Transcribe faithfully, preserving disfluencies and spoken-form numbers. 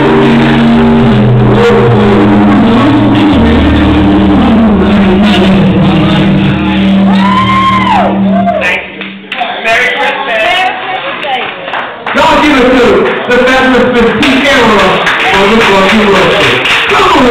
Y'all give it to the fabulous Miss T. Cameron on this one.